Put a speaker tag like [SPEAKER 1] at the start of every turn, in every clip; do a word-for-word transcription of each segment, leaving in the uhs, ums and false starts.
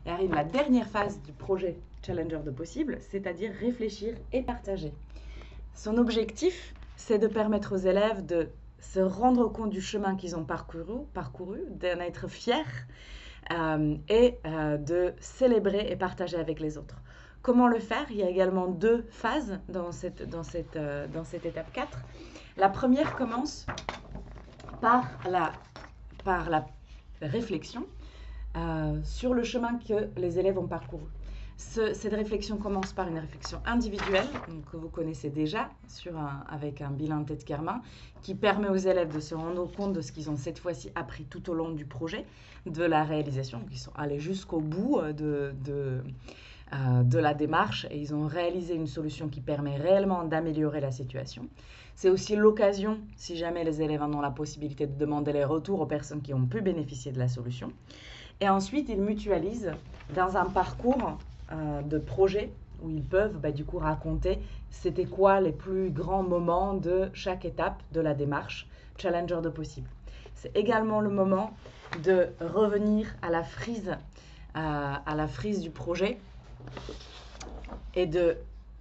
[SPEAKER 1] Et arrive la dernière phase du projet Challenger de possible, c'est-à-dire réfléchir et partager. Son objectif, c'est de permettre aux élèves de se rendre compte du chemin qu'ils ont parcouru, parcouru d'en être fiers euh, et euh, de célébrer et partager avec les autres. Comment le faire? Il y a également deux phases dans cette, dans cette, euh, dans cette étape quatre. La première commence par la, par la réflexion euh, sur le chemin que les élèves ont parcouru. Ce, cette réflexion commence par une réflexion individuelle, donc, que vous connaissez déjà, sur un, avec un bilan tête-cœur-main, qui permet aux élèves de se rendre compte de ce qu'ils ont cette fois-ci appris tout au long du projet, de la réalisation, qu'ils sont allés jusqu'au bout de, de, euh, de la démarche, et ils ont réalisé une solution qui permet réellement d'améliorer la situation. C'est aussi l'occasion, si jamais les élèves en ont la possibilité, de demander les retours aux personnes qui ont pu bénéficier de la solution. Et ensuite, ils mutualisent dans un parcours euh, de projet où ils peuvent bah, du coup raconter c'était quoi les plus grands moments de chaque étape de la démarche Challenger de possible. C'est également le moment de revenir à la frise, euh, à la frise du projet et de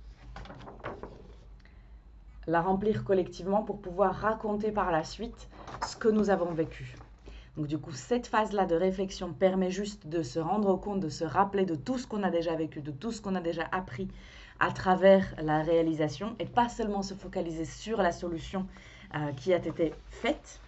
[SPEAKER 1] la remplir collectivement pour pouvoir raconter par la suite ce que nous avons vécu. Donc du coup, cette phase-là de réflexion permet juste de se rendre compte, de se rappeler de tout ce qu'on a déjà vécu, de tout ce qu'on a déjà appris à travers la réalisation et pas seulement se focaliser sur la solution euh, qui a été faite.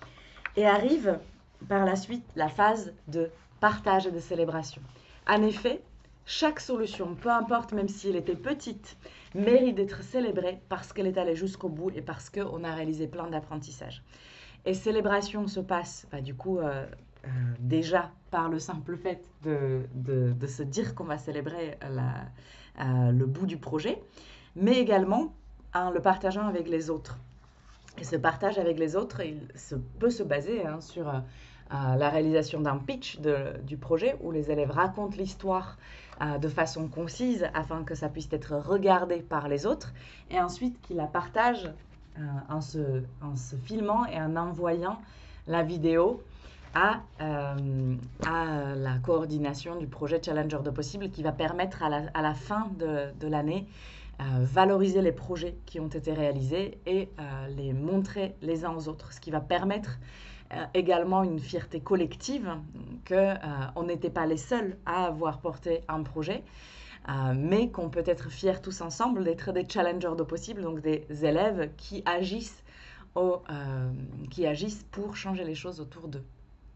[SPEAKER 1] Et arrive par la suite la phase de partage et de célébration. En effet, chaque solution, peu importe même si elle était petite, mérite d'être célébrée parce qu'elle est allée jusqu'au bout et parce qu'on a réalisé plein d'apprentissages. Et célébration se passe bah, du coup euh, euh, déjà par le simple fait de, de, de se dire qu'on va célébrer la, euh, le bout du projet, mais également en le partageant avec les autres. Et ce partage avec les autres, il se, peut se baser hein, sur euh, la réalisation d'un pitch de, du projet où les élèves racontent l'histoire euh, de façon concise afin que ça puisse être regardé par les autres et ensuite qu'ils la partagent euh, en, se, en se filmant et en envoyant la vidéo à, euh, à la coordination du projet Challenger de possible qui va permettre à la, à la fin de, de l'année Euh, valoriser les projets qui ont été réalisés et euh, les montrer les uns aux autres, ce qui va permettre euh, également une fierté collective qu'on euh, n'était pas les seuls à avoir porté un projet, euh, mais qu'on peut être fiers tous ensemble d'être des challengers de possible, donc des élèves qui agissent, au, euh, qui agissent pour changer les choses autour d'eux.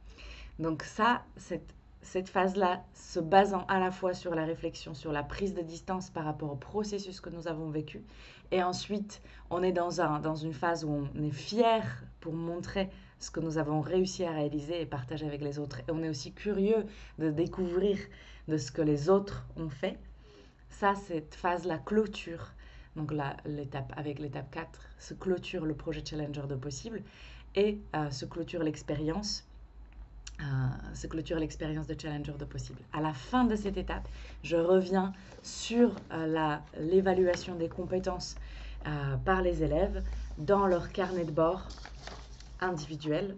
[SPEAKER 1] Donc ça, cette Cette phase-là, se basant à la fois sur la réflexion, sur la prise de distance par rapport au processus que nous avons vécu, et ensuite, on est dans, un, dans une phase où on est fier pour montrer ce que nous avons réussi à réaliser et partager avec les autres. Et on est aussi curieux de découvrir de ce que les autres ont fait. Ça, cette phase-là clôture, donc la, l'étape, avec l'étape quatre, se clôture le projet Challenger de possible et euh, se clôture l'expérience Euh, se clôture l'expérience de Challenger de possible. À la fin de cette étape, je reviens sur euh, la, l'évaluation des compétences euh, par les élèves dans leur carnet de bord individuel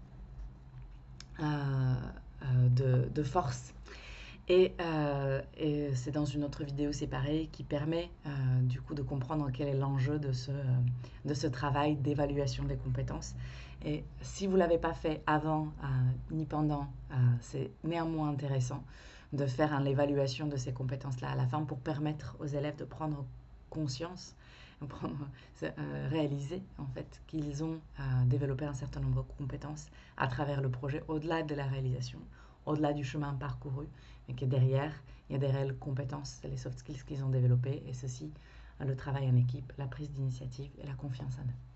[SPEAKER 1] euh, euh, de, de force. Et, euh, et c'est dans une autre vidéo séparée qui permet euh, du coup de comprendre quel est l'enjeu de ce, de ce travail d'évaluation des compétences. Et si vous ne l'avez pas fait avant euh, ni pendant, euh, c'est néanmoins intéressant de faire hein, l'évaluation de ces compétences-là à la fin pour permettre aux élèves de prendre conscience, prendre, euh, réaliser en fait qu'ils ont euh, développé un certain nombre de compétences à travers le projet, au-delà de la réalisation, au-delà du chemin parcouru, mais que derrière, il y a des réelles compétences, les soft skills qu'ils ont développées, et ceci, le travail en équipe, la prise d'initiative et la confiance en eux.